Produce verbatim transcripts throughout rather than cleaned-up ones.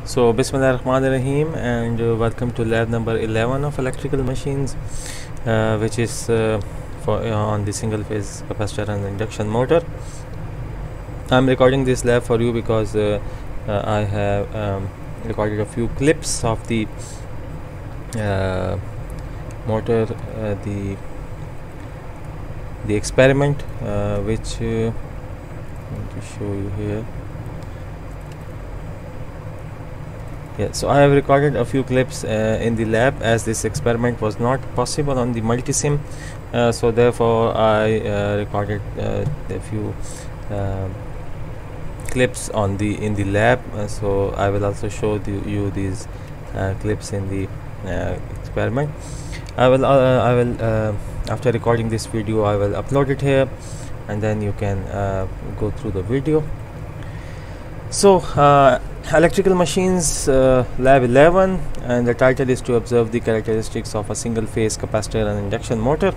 So, Bismillahirrahmanirrahim, and uh, welcome to lab number eleven of electrical machines, uh, which is uh, for uh, on the single phase capacitor and induction motor. I'm recording this lab for you because uh, uh, I have um, recorded a few clips of the uh, motor, uh, the the experiment, uh, which uh, I'm going to show you here. Yeah, so I have recorded a few clips uh, in the lab, as this experiment was not possible on the multisim, uh, so therefore I uh, recorded uh, a few uh, clips on the in the lab. Uh, so I will also show the, you these uh, clips in the uh, experiment. I will uh, I will uh, after recording this video, I will upload it here, and then you can uh, go through the video. So uh, electrical machines, uh, lab eleven, and the title is to observe the characteristics of a single phase capacitor and induction motor.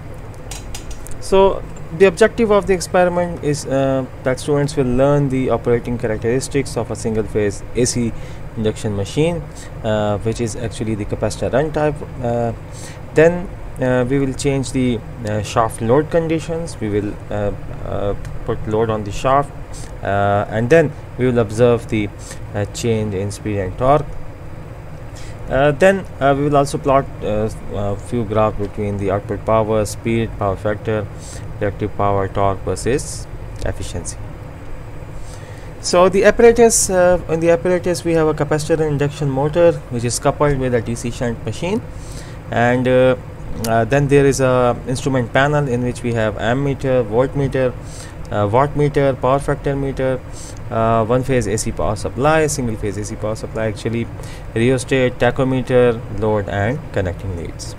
So the objective of the experiment is uh, that students will learn the operating characteristics of a single phase A C induction machine, uh, which is actually the capacitor run type. Uh, then uh, we will change the uh, shaft load conditions. We will uh, uh, put load on the shaft, uh, and then we will observe the uh, change in speed and torque. Uh, then uh, we will also plot uh, a few graphs between the output power, speed, power factor, reactive power, torque versus efficiency. So the apparatus, uh, in the apparatus we have a capacitor and induction motor, which is coupled with a D C shunt machine, and uh, uh, then there is a instrument panel in which we have ammeter, voltmeter, uh, wattmeter, power factor meter, uh, one phase A C power supply, single phase A C power supply, actually rheostat, tachometer, load, and connecting leads.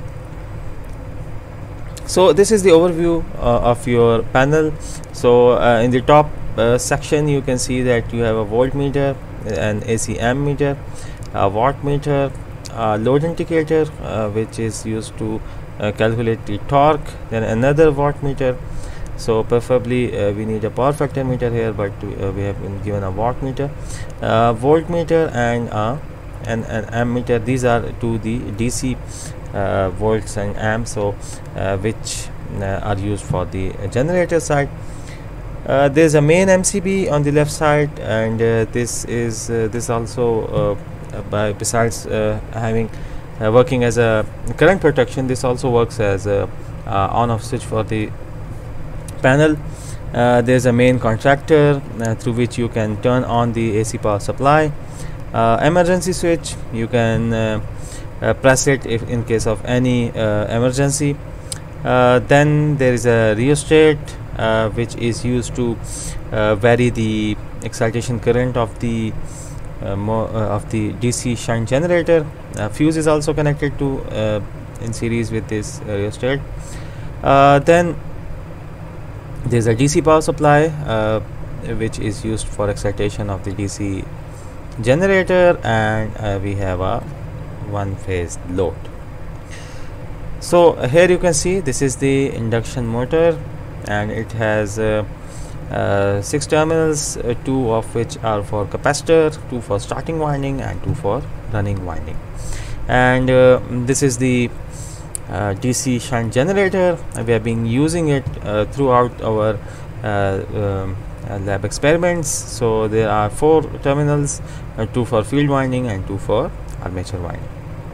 So this is the overview uh, of your panel. So uh, in the top uh, section you can see that you have a voltmeter, an A C ammeter, a wattmeter, a load indicator uh, which is used to uh, calculate the torque, then another wattmeter. So preferably uh, we need a power factor meter here, but uh, we have been given a wattmeter, uh, voltmeter, and uh, an, an ammeter. These are to the D C uh, volts and amps, so uh, which uh, are used for the uh, generator side. Uh, there is a main M C B on the left side, and uh, this is uh, this also uh, by besides uh, having uh, working as a current protection, this also works as a uh, on-off switch for the panel. Uh, there is a main contactor uh, through which you can turn on the A C power supply. Uh, emergency switch, you can uh, uh, press it if in case of any uh, emergency. Uh, then there is a rheostat uh, which is used to uh, vary the excitation current of the uh, mo uh, of the D C shunt generator. Uh, fuse is also connected to uh, in series with this uh, rheostat. Uh, then there is a D C power supply uh, which is used for excitation of the D C generator, and uh, we have a one phase load. So uh, here you can see this is the induction motor, and it has uh, uh, six terminals, uh, two of which are for capacitor, two for starting winding, and two for running winding. And uh, this is the uh, D C shunt generator. Uh, we have been using it uh, throughout our uh, um, uh, lab experiments. So there are four terminals, uh, two for field winding and two for armature winding.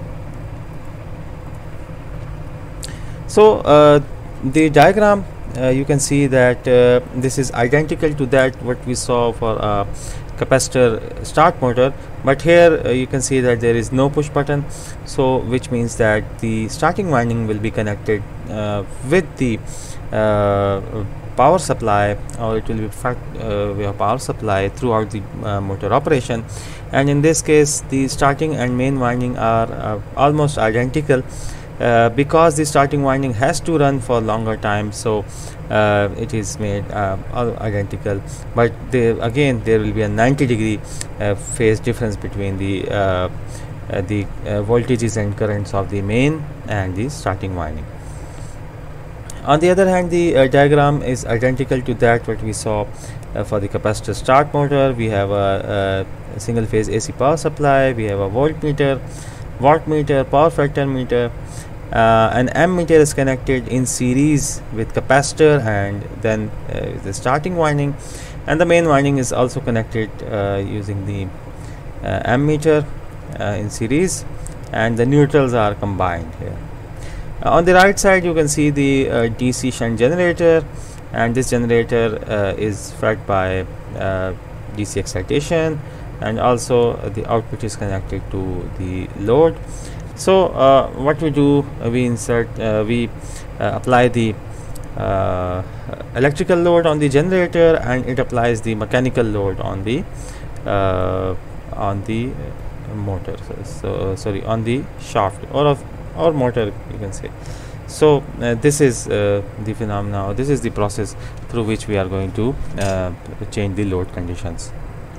So uh, the diagram, uh, you can see that uh, this is identical to that what we saw for a capacitor start motor, but here uh, you can see that there is no push button, so which means that the starting winding will be connected uh, with the uh, power supply, or it will be fact uh, with a power supply throughout the uh, motor operation. And in this case the starting and main winding are uh, almost identical, uh, because the starting winding has to run for longer time, so uh, it is made uh, all identical, but there again there will be a ninety degree uh, phase difference between the uh, uh, the uh, voltages and currents of the main and the starting winding. On the other hand, the uh, diagram is identical to that what we saw uh, for the capacitor start motor. We have a, a single phase A C power supply, we have a voltmeter, wattmeter, power factor meter. Uh, an ammeter is connected in series with capacitor and then uh, the starting winding, and the main winding is also connected uh, using the uh, ammeter uh, in series, and the neutrals are combined here. Uh, on the right side you can see the uh, D C shunt generator, and this generator uh, is fed by uh, D C excitation, and also uh, the output is connected to the load. So uh, what we do, uh, we insert uh, we uh, apply the uh, electrical load on the generator, and it applies the mechanical load on the uh, on the motor, so, so sorry on the shaft or of or motor you can say. So uh, this is uh, the phenomena, or this is the process through which we are going to uh, change the load conditions.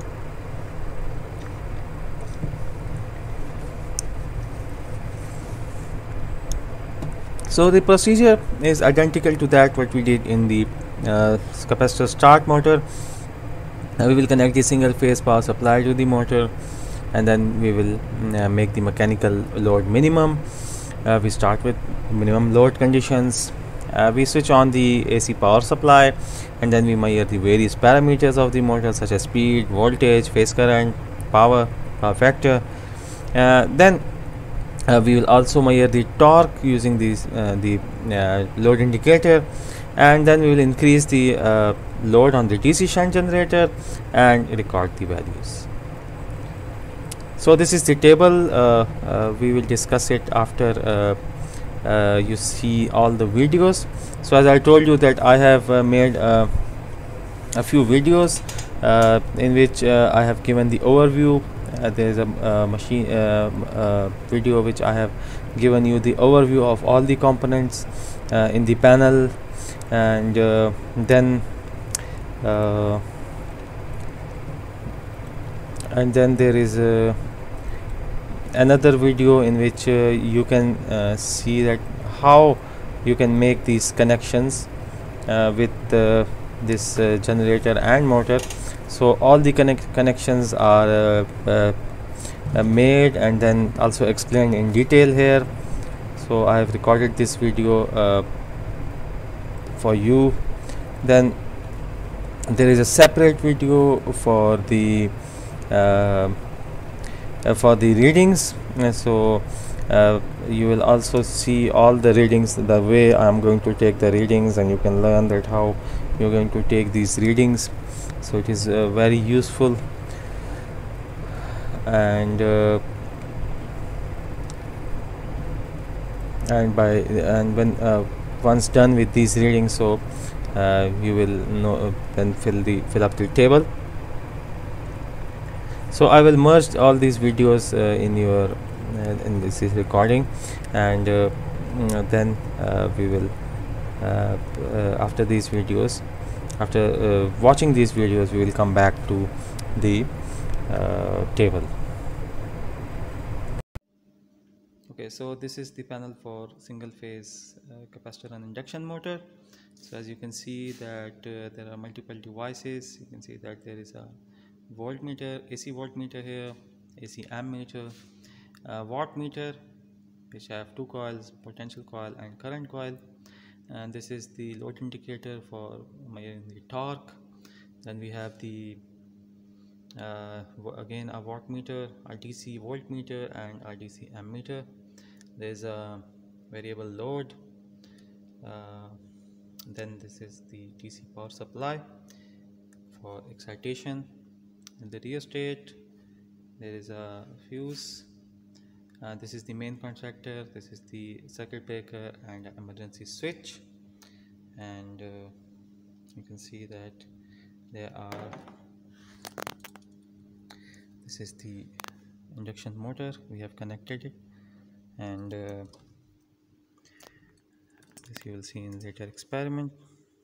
So the procedure is identical to that what we did in the uh, capacitor start motor. Now we will connect the single phase power supply to the motor, and then we will uh, make the mechanical load minimum. Uh, we start with minimum load conditions. Uh, we switch on the A C power supply, and then we measure the various parameters of the motor such as speed, voltage, phase current, power, power factor. Uh, then Uh, we will also measure the torque using these uh, the uh, load indicator, and then we will increase the uh, load on the D C shunt generator and record the values. So this is the table. Uh, uh, we will discuss it after uh, uh, you see all the videos. So as I told you that I have uh, made uh, a few videos uh, in which uh, I have given the overview. Uh, there is a uh, machine uh, uh, video which I have given you the overview of all the components uh, in the panel, and uh, then uh, and then there is uh, another video in which uh, you can uh, see that how you can make these connections uh, with uh, this uh, generator and motor. So all the connect connections are uh, uh, uh, made and then also explained in detail here. So I have recorded this video uh, for you. Then there is a separate video for the uh, uh, for the readings. Uh, so uh, you will also see all the readings, the way I am going to take the readings, and you can learn that how you are going to take these readings. So it is uh, very useful, and uh, and by and when uh, once done with these readings, so uh, you will know uh, then fill the fill up the table. So I will merge all these videos uh, in your uh, in this is recording, and uh, mm, then uh, we will uh, uh, after these videos after uh, watching these videos we will come back to the uh, table. Okay, so this is the panel for single phase uh, capacitor and induction motor. So as you can see that uh, there are multiple devices. You can see that there is a voltmeter, A C voltmeter here, A C ammeter, uh, wattmeter, which have two coils, potential coil and current coil, and this is the load indicator for measuring the torque. Then we have the uh, again a wattmeter, a D C voltmeter and a D C ammeter. There is a variable load. Uh, then this is the D C power supply for excitation. In the rheostat there is a fuse. Uh, this is the main contactor, this is the circuit breaker and emergency switch, and uh, you can see that there are this is the induction motor, we have connected it, and uh, this you will see in later experiment.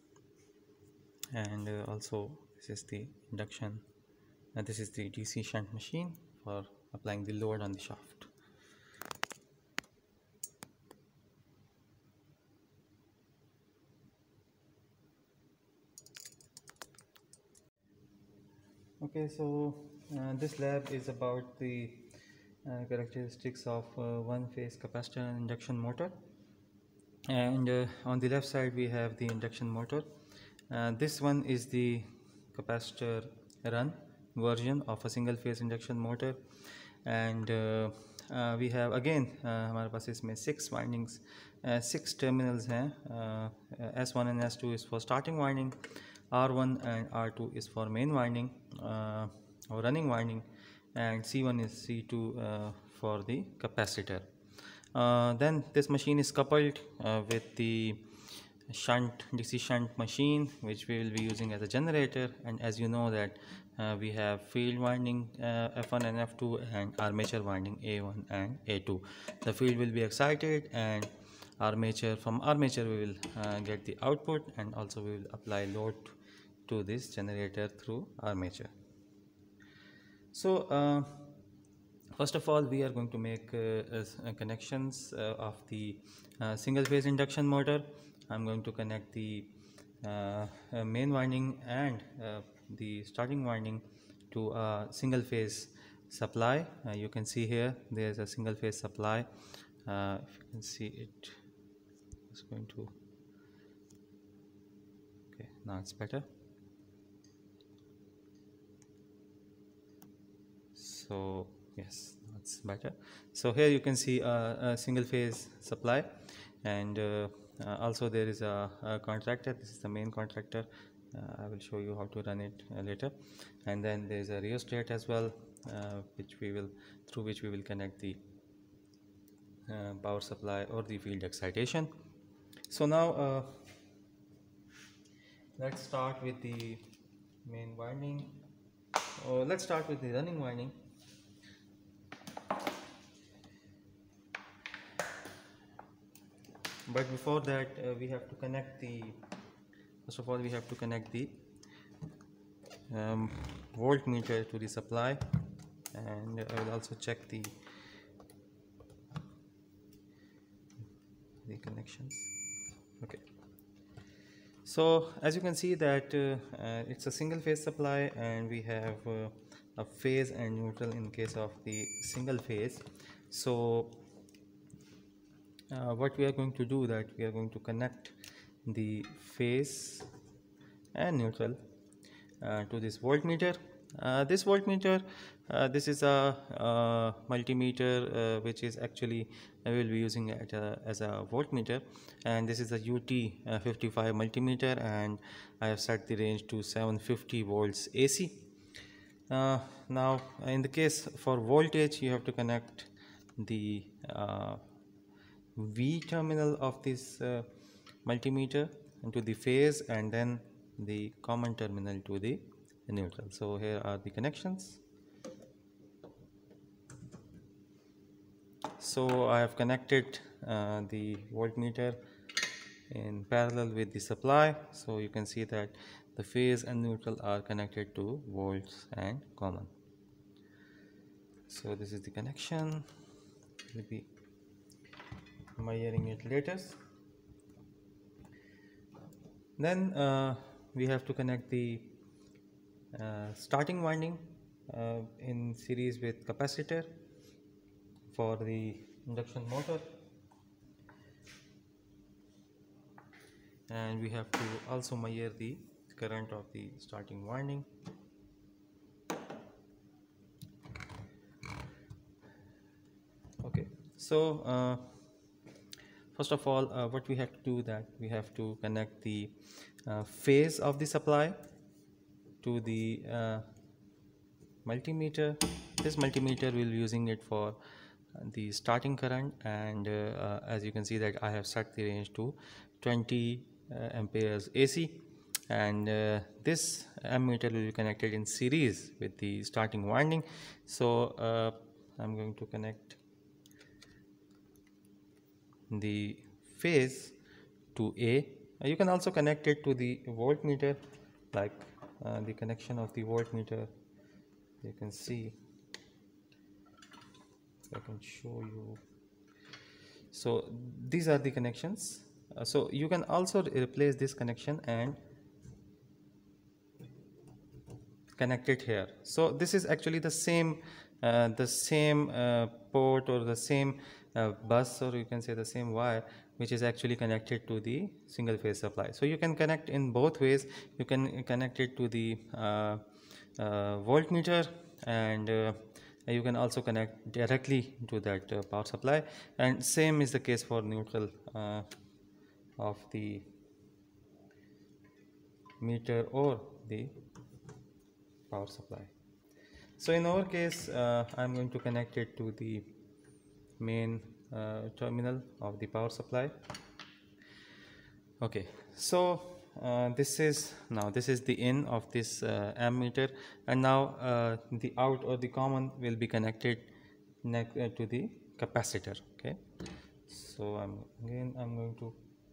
And uh, also this is the induction, and this is the D C shunt machine for applying the load on the shaft. Okay, so uh, this lab is about the uh, characteristics of uh, one-phase capacitor and induction motor. And uh, on the left side we have the induction motor. Uh, this one is the capacitor run version of a single phase induction motor. And uh, uh, we have again uh, हमारे पास इसमें six windings, uh, six terminals हैं. uh, S one and S two is for starting winding, R one and R two is for main winding uh, or running winding, and C one is C two uh, for the capacitor. Uh, then this machine is coupled uh, with the shunt D C shunt machine, which we will be using as a generator. And as you know that uh, we have field winding uh, F one and F two and armature winding A one and A two. The field will be excited, and armature from armature we will uh, get the output, and also we will apply load to this generator through armature. So uh, first of all, we are going to make uh, uh, connections uh, of the uh, single phase induction motor. I'm going to connect the uh, uh, main winding and uh, the starting winding to a single phase supply. Uh, you can see here there's a single phase supply. Uh, if you can see it, it's going to, okay, now it's better. So yes, that's better. So here you can see a, a single phase supply, and uh, uh, also there is a, a contactor. This is the main contactor. uh, I will show you how to run it uh, later. And then there is a rheostat as well, uh, which we will through which we will connect the uh, power supply or the field excitation. So now uh, let's start with the main winding. Oh, let's start with the running winding. But before that uh, we have to connect the first of all we have to connect the um, voltmeter to the supply, and I will also check the the connections. Okay, so as you can see that uh, uh, it's a single phase supply, and we have uh, a phase and neutral in case of the single phase. So Uh, what we are going to do, that we are going to connect the phase and neutral uh, to this voltmeter. Uh, this voltmeter, uh, this is a, a multimeter uh, which is actually I will be using it uh, as a voltmeter, and this is a U T uh, fifty-five multimeter, and I have set the range to seven hundred fifty volts A C. Uh, now in the case for voltage, you have to connect the uh, V terminal of this uh, multimeter into the phase, and then the common terminal to the neutral. So here are the connections. So I have connected uh, the voltmeter in parallel with the supply. So you can see that the phase and neutral are connected to volts and common. So this is the connection. Will be measuring it later. Then uh, we have to connect the uh, starting winding uh, in series with capacitor for the induction motor, and we have to also measure the current of the starting winding. Okay, so uh, first of all, uh, what we have to do, that we have to connect the uh, phase of the supply to the uh, multimeter. This multimeter we will be using it for the starting current, and uh, uh, as you can see that I have set the range to twenty uh, amperes A C, and uh, this ammeter will be connected in series with the starting winding. So uh, I'm going to connect the phase to A. Uh, you can also connect it to the voltmeter, like uh, the connection of the voltmeter. You can see, I can show you. So these are the connections. Uh, so you can also replace this connection and connected here. So this is actually the same uh, the same uh, port or the same uh, bus, or you can say the same wire, which is actually connected to the single phase supply. So you can connect in both ways. You can connect it to the uh, uh, voltmeter, and uh, you can also connect directly to that uh, power supply, and same is the case for neutral uh, of the meter or the power supply. So in our case, uh, I'm going to connect it to the main uh, terminal of the power supply. Okay, so uh, this is now this is the in of this uh, ammeter, and now uh, the out or the common will be connected next uh, to the capacitor. Okay, so I'm again I'm going to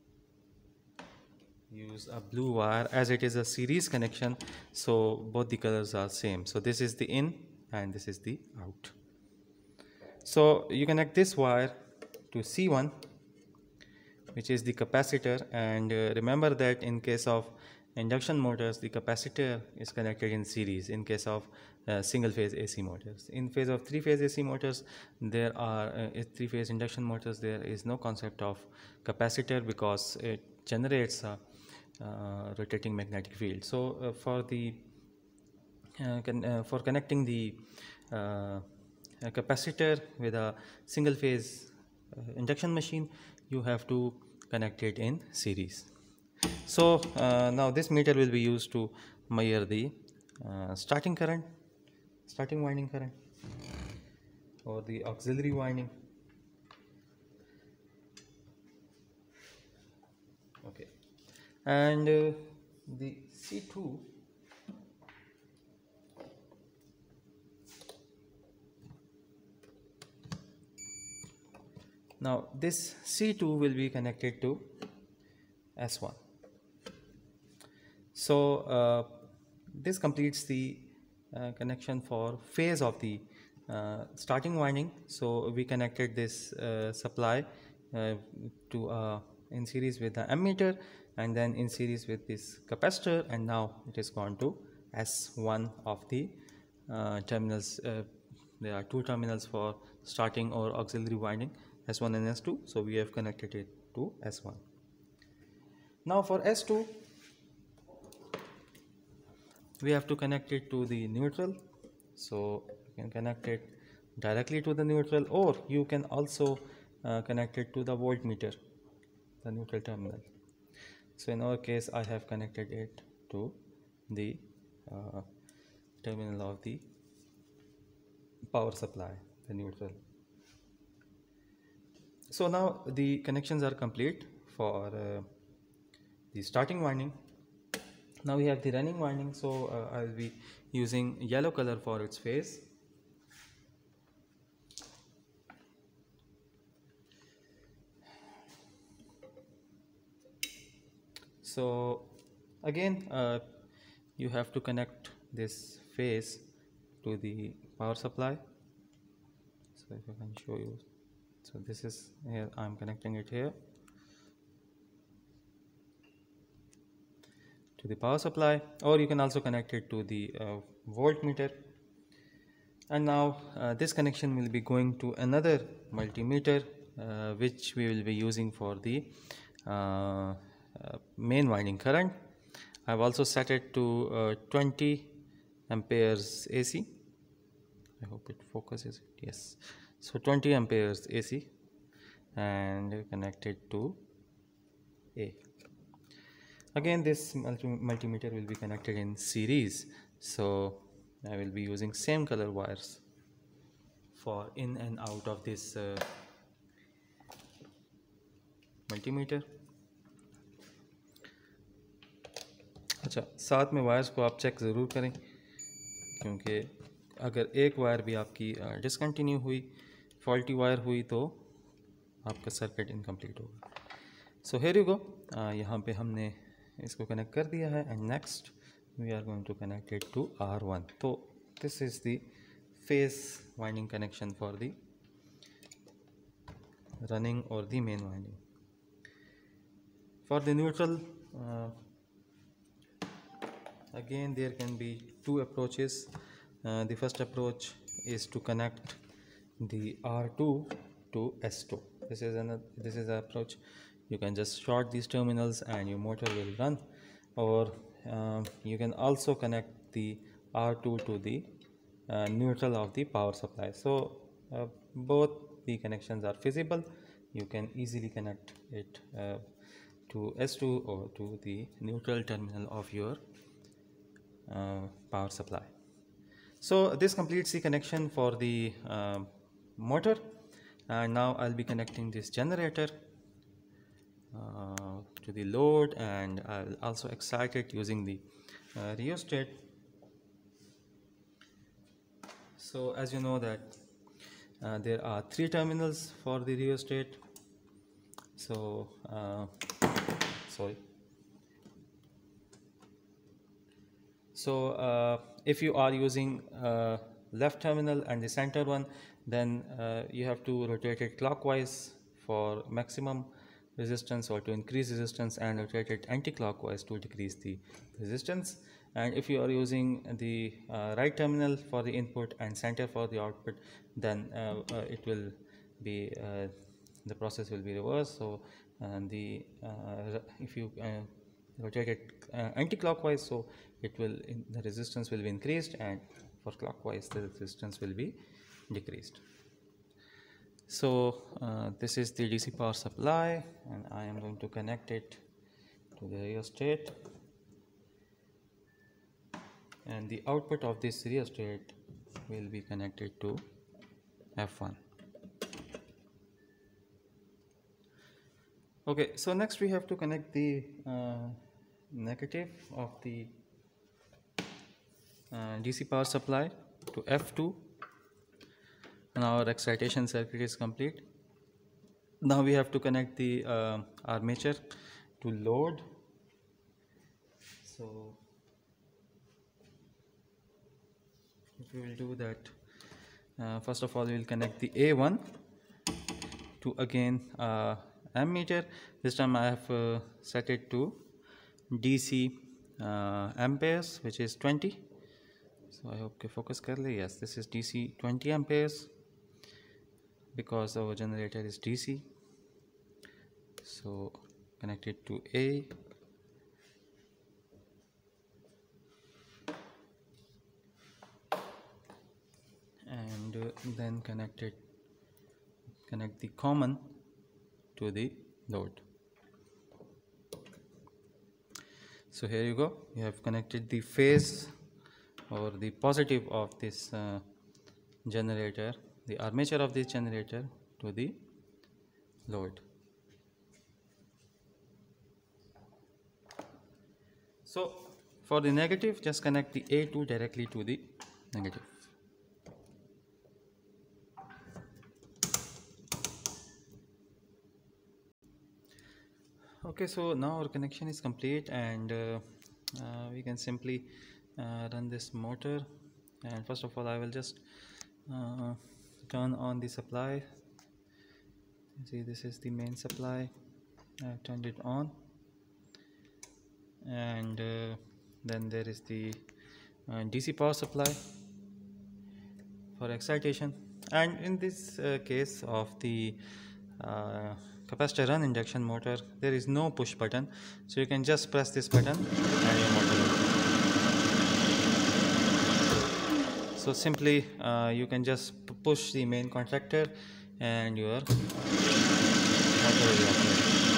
use a blue wire, as it is a series connection, so both the colors are same. So this is the in and this is the out. So you connect this wire to C one, which is the capacitor, and uh, remember that in case of induction motors the capacitor is connected in series. In case of uh, single phase A C motors, in phase of three phase A C motors, there are uh, three phase induction motors, there is no concept of capacitor because it generates a uh, rotating magnetic field. So uh, for the uh, can, uh, for connecting the uh, a capacitor with a single phase uh, induction machine, you have to connect it in series. So uh, now this meter will be used to measure the uh, starting current, starting winding current, or the auxiliary winding. Okay, and uh, the C two now this C two will be connected to S one. So uh, this completes the uh, connection for phase of the uh, starting winding. So we connected this uh, supply uh, to uh, in series with the ammeter, and then in series with this capacitor, and now it is gone to S one of the uh, terminals. Uh, there are two terminals for starting or auxiliary winding, S one and S two. So we have connected it to S one. Now for S two, we have to connect it to the neutral. So you can connect it directly to the neutral, or you can also uh, connect it to the voltmeter, the neutral terminal. So in our case, I have connected it to the uh, terminal of the power supply, the neutral. So now the connections are complete for uh, the starting winding. Now we have the running winding, so uh, I'll be using yellow color for its phase. So again, uh, you have to connect this phase to the power supply. So if I can show you, so this is here, I'm connecting it here to the power supply, or you can also connect it to the uh, voltmeter. And now uh, this connection will be going to another multimeter, uh, which we will be using for the uh, uh, main winding current. I've also set it to uh, twenty amperes A C. I hope it focuses it. Yes, so twenty amperes A C, and connect it to A. Again, this multi multimeter will be connected in series, so I will be using same color wires for in and out of this uh, multimeter. अच्छा, साथ में wires को आप check ज़रूर करें, क्योंकि अगर एक वायर भी आपकी डिसकंटिन्यू हुई, फॉल्टी वायर हुई, तो आपका सर्किट इनकम्प्लीट होगा. सो हियर यू गो, यहाँ पे हमने इसको कनेक्ट कर दिया है, and next we are going to connect it to R one. तो this is the phase winding connection for the running और the main winding. For the neutral, again there can be two approaches. Uh, the first approach is to connect the R two to S two. This is another this is an approach. You can just short these terminals and your motor will run, or um, you can also connect the R two to the uh, neutral of the power supply. So uh, both the connections are feasible. You can easily connect it uh, to S two or to the neutral terminal of your uh, power supply. So this completes the connection for the uh, motor, and now I'll be connecting this generator uh, to the load, and I'll also excite it using the uh, rheostat. So as you know that uh, there are three terminals for the rheostat. So uh, sorry so uh, if you are using uh, left terminal and the center one, then uh, you have to rotate it clockwise for maximum resistance or to increase resistance, and rotate it anti-clockwise to decrease the resistance. And if you are using the uh, right terminal for the input and center for the output, then uh, uh, it will be uh, the process will be reversed. So uh, the uh, if you uh, rotate it uh, anti-clockwise, so it will in, the resistance will be increased, and for clockwise the resistance will be decreased. So uh, this is the D C power supply, and I am going to connect it to the rheostat, and the output of this rheostat will be connected to F one. Okay, so next we have to connect the uh, negative of the uh, D C power supply to F two, and our excitation circuit is complete. Now we have to connect the uh, armature to load. So if we will do that, uh, first of all we will connect the A one to again uh, ammeter. This time I have uh, set it to D C uh, amperes, which is twenty. So I hope you focus carefully. Yes, this is D C twenty amperes because our generator is D C. So connect it to A, and uh, then connect it connect the common to the load. So here you go, you have connected the phase or the positive of this uh, generator, the armature of this generator, to the load. So for the negative, just connect the A two directly to the negative. Okay, so now our connection is complete, and uh, uh, we can simply uh, run this motor. And first of all, I will just uh, turn on the supply. See, this is the main supply. I have turned it on, and uh, then there is the uh, D C power supply for excitation. And in this uh, case of the uh, capacitor run induction motor, there is no push button, so you can just press this button and your motor will run. So simply uh, you can just push the main contactor and your motor will operate.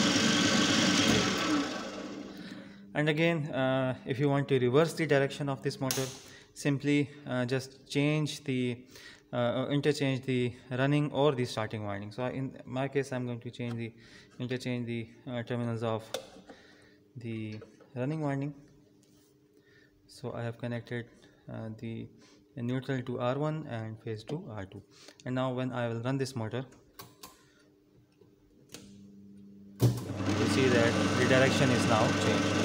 And again, uh, if you want to reverse the direction of this motor, simply uh, just change the uh, interchange the running or the starting winding. So in my case, I'm going to change the interchange the uh, terminals of the running winding. So I have connected uh, the neutral to R one and phase to R two, and now when I will run this motor, you see that the direction is now changed.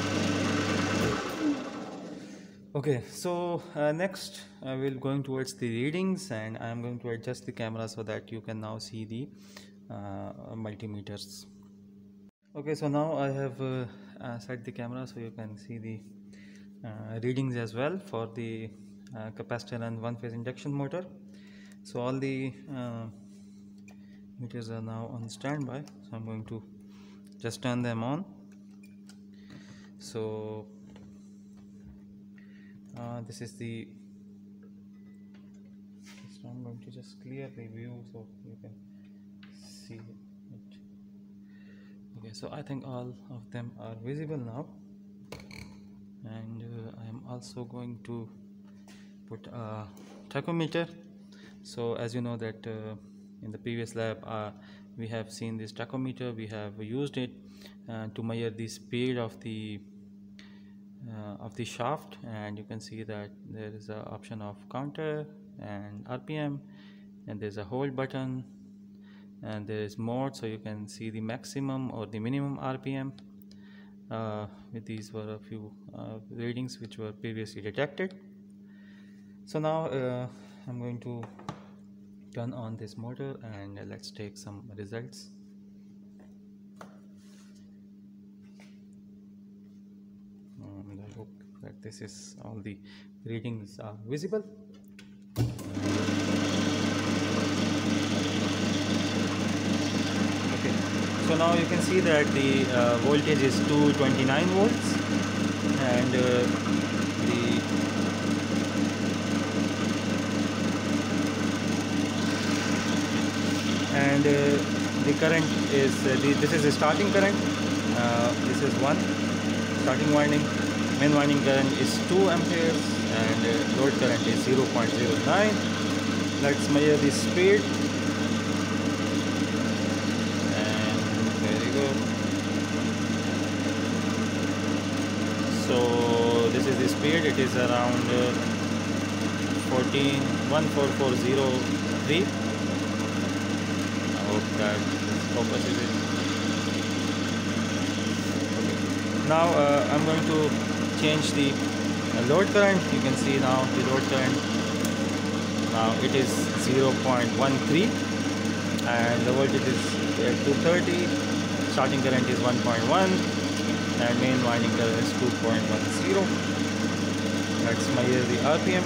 Okay, so uh, next I will going towards the readings, and I am going to adjust the camera so that you can now see the uh, multimeters. Okay, so now I have uh, uh, set the camera so you can see the uh, readings as well for the uh, capacitor and one phase induction motor. So all the uh, meters are now on standby, so I'm going to just turn them on. So uh, this is the so I'm going to just clear the view so you can see it. Okay, so I think all of them are visible now, and uh, I am also going to put a tachometer. So as you know that uh, in the previous lab uh, we have seen this tachometer, we have used it uh, to measure the speed of the uh, of the shaft, and you can see that there is an option of counter and R P M, and there's a hold button, and there is mode, so you can see the maximum or the minimum R P M. Uh, these were a few uh, readings which were previously detected. So now uh, I'm going to turn on this motor and uh, let's take some results. And I hope that this is all the readings are visible. Okay, so now you can see that the uh, voltage is two hundred twenty-nine volts, and uh, the and uh, the current is uh, the, this is the starting current. Uh, this is one starting winding. Main winding current is two amperes, and uh, load current is zero point zero nine. Let's measure the speed, and there you go. So this is the speed. It is around uh, fourteen one four four zero three. Hope that this focuses it. Okay. Now uh, I'm going to change the uh, load current. You can see now the load current. Now it is zero point one three, and the voltage is at two thirty. Starting current is one point one, and main winding current is two point one zero. Let's measure the R P M.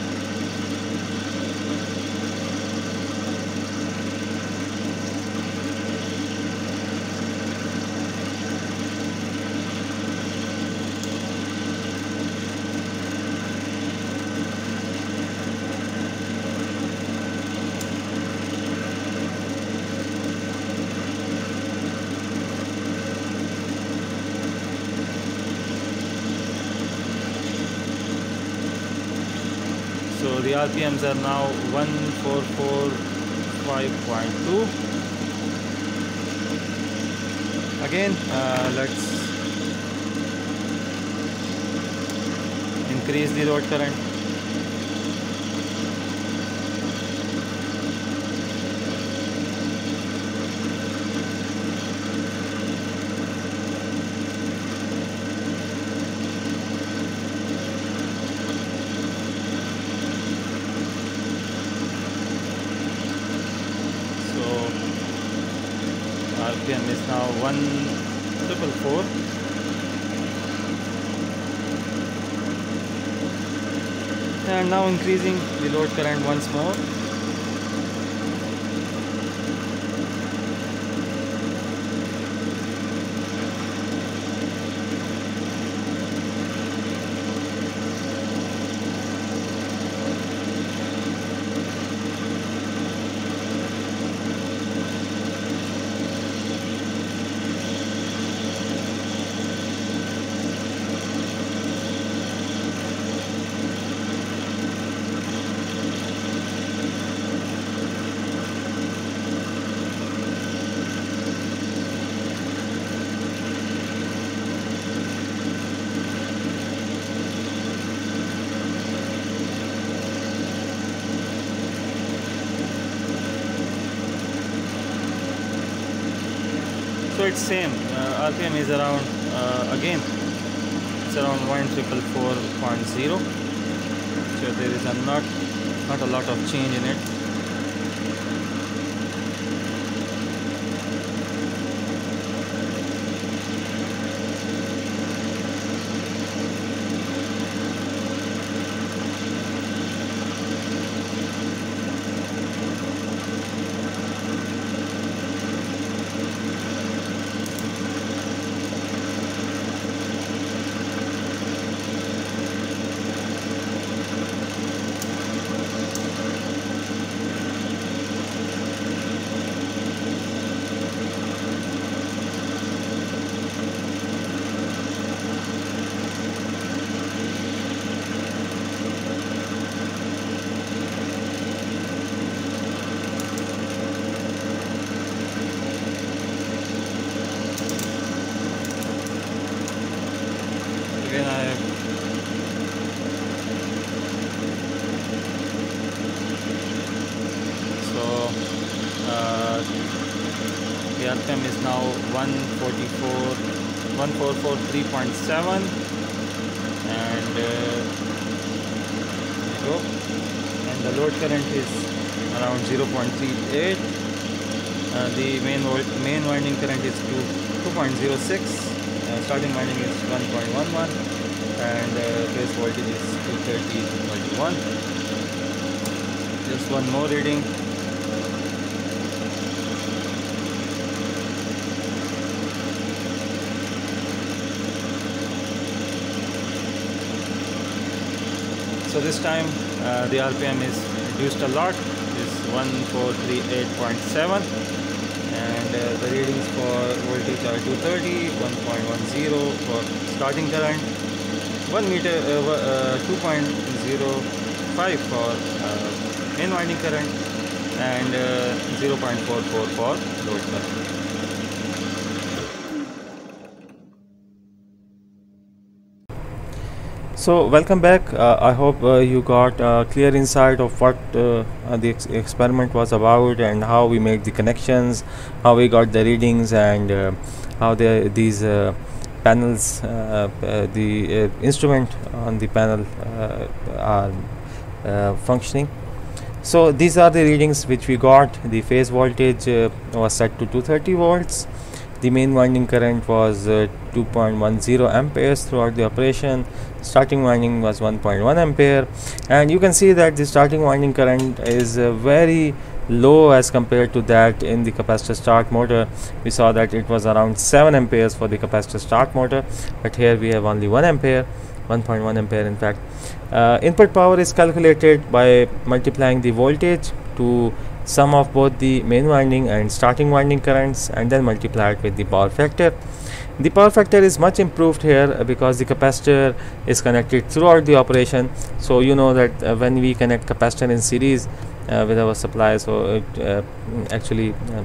So the R P Ms are now one four four five point two. Again, uh, let's increase the load current. R P M is now one triple four. And now increasing the load current once more. So it's same. Uh, R P M is around uh, again. It's around one triple four point zero. So there is a not not a lot of change in it. the R P M is now one forty-four, one four four three point seven, and uh, there you go. And the load current is around zero point three eight. Uh, the main main winding current is two point zero six. Uh, starting winding is one point one one, and uh, base voltage is two thirty to thirty-one. Just one more reading. So this time uh, the R P M is reduced a lot. It's one four three eight point seven, and uh, the readings for voltage are two thirty, one point one zero for starting current, one meter, uh, uh, two point zero five for uh, main winding current, and uh, zero point four four for load current. So welcome back. uh, I hope uh, you got a clear insight of what uh, uh, the ex experiment was about, and how we made the connections, how we got the readings, and uh, how the, these uh, panels, uh, uh, the uh, instrument on the panel uh, are uh, functioning. So these are the readings which we got. The phase voltage uh, was set to two thirty volts. The main winding current was uh, two point one zero amperes throughout the operation. Starting winding was one point one ampere, and you can see that the starting winding current is uh, very low as compared to that in the capacitor start motor. We saw that it was around seven amperes for the capacitor start motor, but here we have only one ampere, one point one ampere in fact. Uh, input power is calculated by multiplying the voltage to sum of both the main winding and starting winding currents, and then multiply it with the power factor. The power factor is much improved here uh, because the capacitor is connected throughout the operation. So you know that uh, when we connect capacitor in series uh, with our supply, so it uh, actually uh,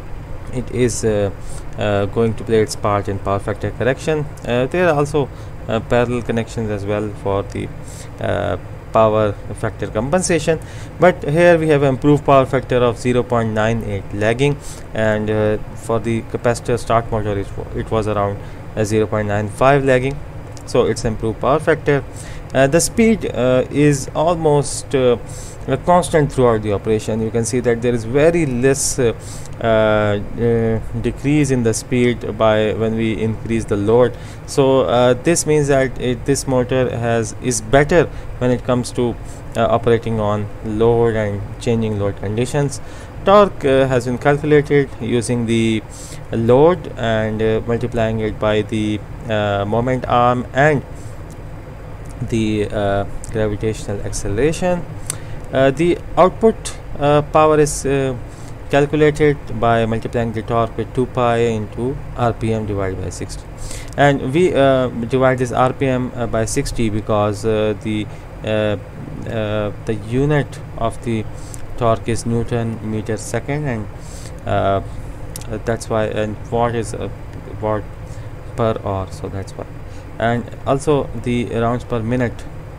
it is uh, uh, going to play its part in power factor correction. Uh, there are also uh, parallel connections as well for the uh, power factor compensation, but here we have improved power factor of zero point nine eight lagging, and uh, for the capacitor start motor it, it was around uh, zero point nine five lagging, so it's improved power factor. Uh, the speed uh, is almost uh, uh, constant throughout the operation. You can see that there is very less uh, uh, uh, decrease in the speed by when we increase the load. So uh, this means that it, this motor has is better when it comes to uh, operating on load and changing load conditions. Torque uh, has been calculated using the load and uh, multiplying it by the uh, moment arm and the uh, gravitational acceleration. Uh, the output uh, power is uh, calculated by multiplying the torque with two pi into R P M divided by sixty, and we uh, divide this R P M uh, by sixty because uh, the uh, uh, the unit of the torque is Newton meter second, and uh, that's why, and watt is uh, watt per hour, so that's why. And also the rounds per minute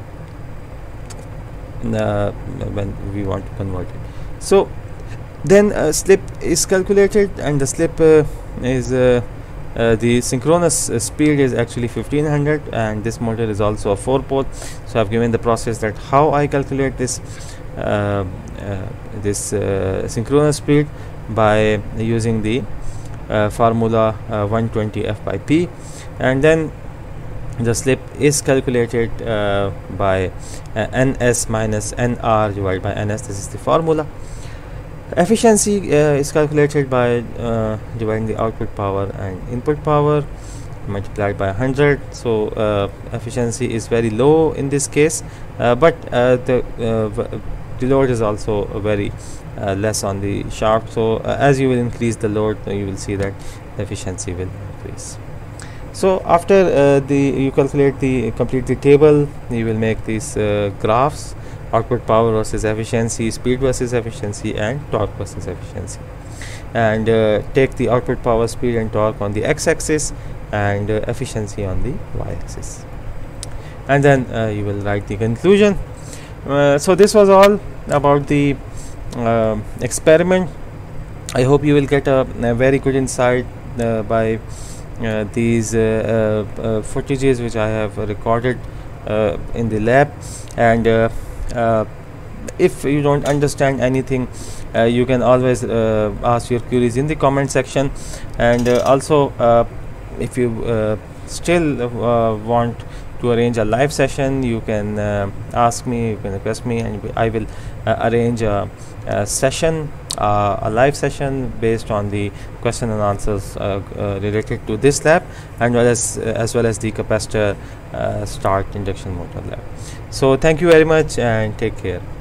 uh, when we want to convert it. So then uh, slip is calculated, and the slip uh, is uh, uh, the synchronous uh, speed is actually fifteen hundred, and this motor is also a four pole. So I've given the process that how I calculate this uh, uh, this uh, synchronous speed by using the uh, formula uh, one twenty F by P, and then the slip is calculated uh, by uh, ns minus nr divided by ns. This is the formula. Efficiency uh, is calculated by uh, dividing the output power and input power multiplied by one hundred. So uh, efficiency is very low in this case, uh, but uh, the uh, the load is also very uh, less on the shaft. So uh, as you will increase the load, uh, you will see that the efficiency will increase. So after uh, the you calculate the complete the table, you will make these uh, graphs: output power versus efficiency, speed versus efficiency, and torque versus efficiency, and uh, take the output power, speed, and torque on the x-axis, and uh, efficiency on the y-axis, and then uh, you will write the conclusion. Uh, so this was all about the uh, experiment. I hope you will get a, a very good insight uh, by uh, these uh, uh, uh, footages which I have recorded uh, in the lab. And uh, uh, if you don't understand anything, uh, you can always uh, ask your queries in the comment section. And uh, also uh, if you uh, still uh, want to arrange a live session, you can uh, ask me, you can request me, and I will uh, arrange a, a session, uh, a live session based on the question and answers uh, uh, related to this lab, and well as uh, as well as the capacitor uh, start induction motor lab. So thank you very much and take care.